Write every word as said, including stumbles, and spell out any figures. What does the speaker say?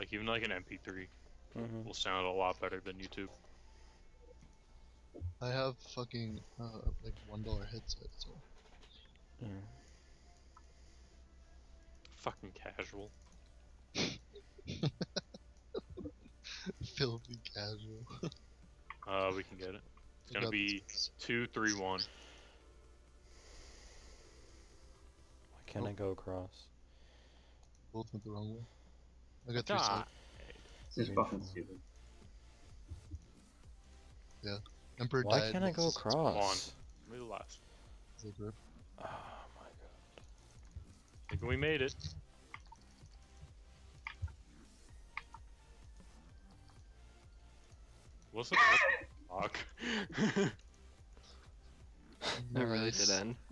Like even like an M P three Mm-hmm. will sound a lot better than YouTube. I have fucking uh like one dollar headset, so Yeah. Fucking casual. filthy casual. Uh, we can get it. It's I gonna got be this. two, three, one. Why can't I go across? Both went the wrong way. I got three God. sides. This is Three, fucking four. stupid. Emperor Why died. can't I go because across? Maybe last. it's a grip. Oh my god. I think we made it. What's the fuck? That really Nice. did end.